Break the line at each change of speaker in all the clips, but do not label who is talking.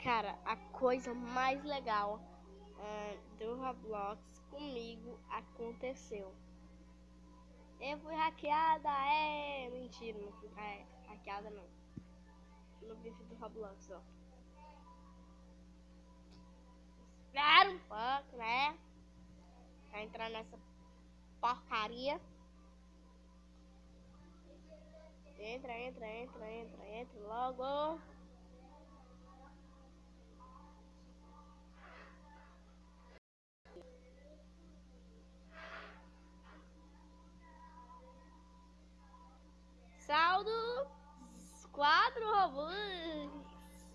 Cara, a coisa mais legal do Roblox comigo aconteceu. Eu fui hackeada, mentira, não fui hackeada não. No bife do Roblox, ó. Espera um pouco, né? Pra entrar nessa porcaria. Entra logo. Saldo 4 Robux.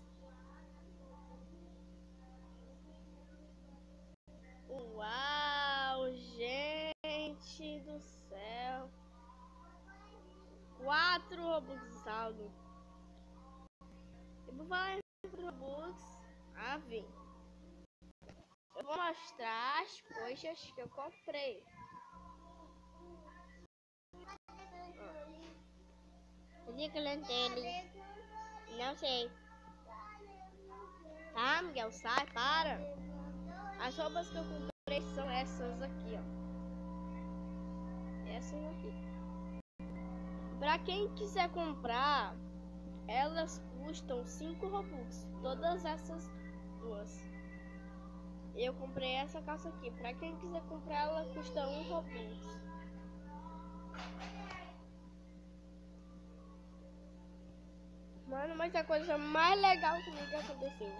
Uau, gente do céu. 4 Robux de saldo. Eu vou falar em Robux. Vem. Eu vou mostrar as coisas que eu comprei. Não sei. Tá, Miguel, sai, para. As roupas que eu comprei são essas aqui, ó. Essas aqui. Pra quem quiser comprar, elas custam 5 Robux. Todas essas duas. Eu comprei essa calça aqui. Pra quem quiser comprar, ela custa 1 Robux. Mano, mas a coisa mais legal comigo aconteceu.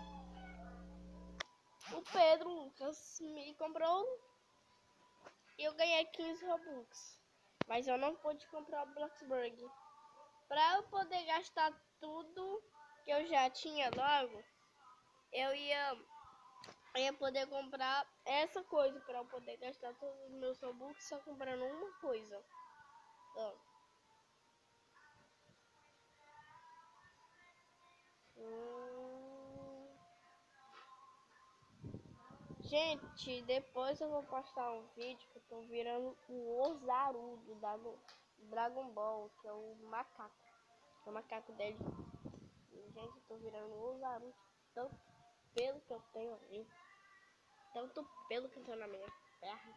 O Pedro Lucas me comprou e eu ganhei 15 Robux. Mas eu não pude comprar o Bloxburg. Pra eu poder gastar tudo que eu já tinha logo, eu ia poder comprar essa coisa. Pra eu poder gastar todos os meus Robux só comprando uma coisa. Ó. Gente, depois eu vou postar um vídeo que eu tô virando o Ozarudo da Dragon Ball, que é o macaco. É o macaco dele. E, gente, eu tô virando o Ozarudo. Tanto pelo que eu tenho ali. Tanto pelo que eu tenho na minha perna.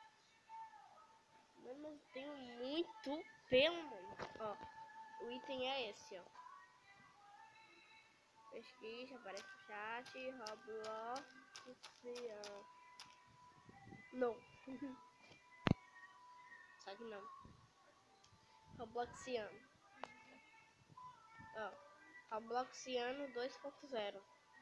Mano, eu tenho muito pelo, mano. Ó, o item é esse, ó. Pesquisa, aparece no chat, Roblox, não. Só que não. Robloxiano. Ó, Robloxiano 2.0.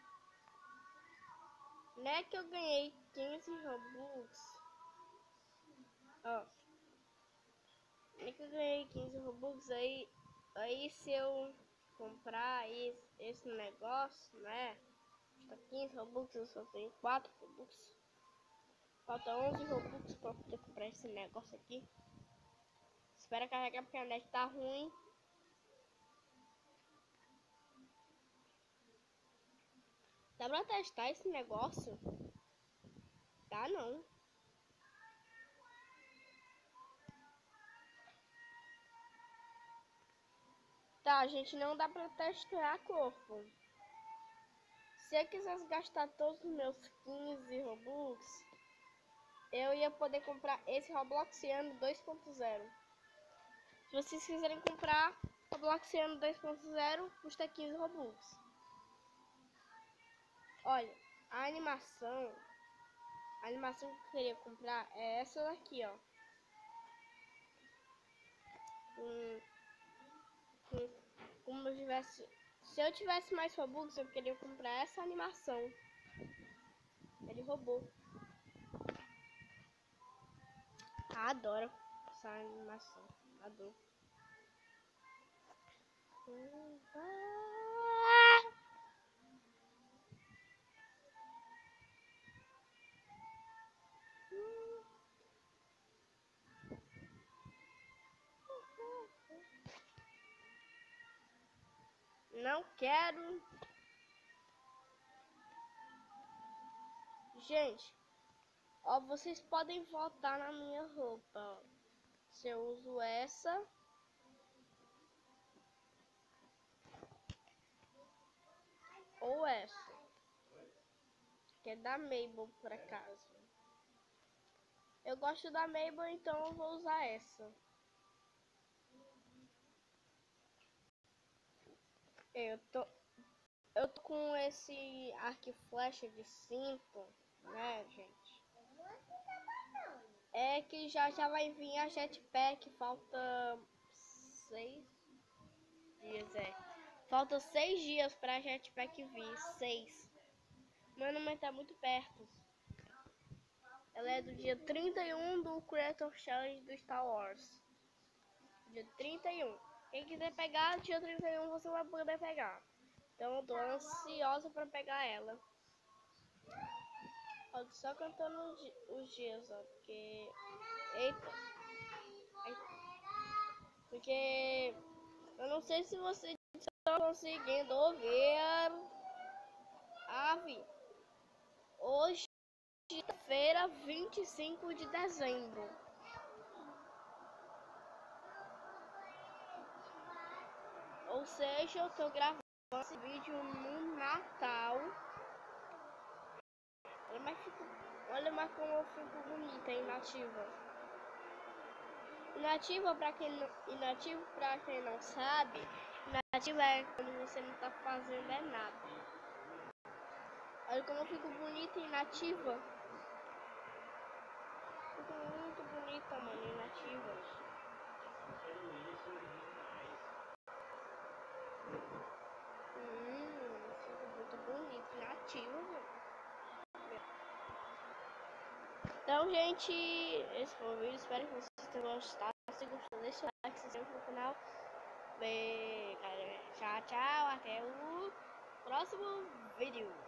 Né que eu ganhei 15 Robux. Ó. Né que eu ganhei 15 Robux aí se eu comprar esse negócio, né? Custa 15 Robux, eu só tenho 4 Robux. Falta 11 Robux pra poder comprar esse negócio aqui. Espera carregar porque a net tá ruim. Dá pra testar esse negócio? Tá não. Tá, gente, não dá pra testar corpo. Se eu quisesse gastar todos os meus 15 Robux, eu ia poder comprar esse Robloxiano 2.0. Se vocês quiserem comprar Robloxiano 2.0, custa 15 Robux. Olha, a animação que eu queria comprar é essa daqui, ó. Como eu tivesse... Se eu tivesse mais Robux, eu queria comprar essa animação. Ele roubou. Adoro essa animação. Adoro. Não quero. Gente, ó, vocês podem votar na minha roupa, ó. Se eu uso essa ou essa. que é da Mabel, por acaso. Eu gosto da Mabel, então eu vou usar essa. Eu tô com esse arco e flecha de 5, né, gente? É que já vai vir a jetpack, falta 6 dias, Falta 6 dias pra jetpack vir, 6. Meu número tá muito perto. Ela é do dia 31 do Creator Challenge do Star Wars. Dia 31. Quem quiser pegar, dia 31 você vai poder pegar. Então eu tô ansiosa pra pegar ela. Ó, só cantando os dias, ó. Porque... Eita. Porque... Eu não sei se vocês estão conseguindo ouvir. Ave. Hoje, quinta-feira, 25 de dezembro. Ou seja, eu tô gravando esse vídeo no Natal. Olha mais como eu fico bonita, inativa. Inativo pra quem não sabe, inativa é quando você não tá fazendo nada. Olha como eu fico bonita e inativa. Fico muito bonita, mano, inativa. Fico muito bonita, inativa, mano. Então, gente, esse foi o vídeo. Espero que vocês tenham gostado. Se gostou, deixa o like, se inscreva no canal. Bem, galera, tchau, tchau. Até o próximo vídeo.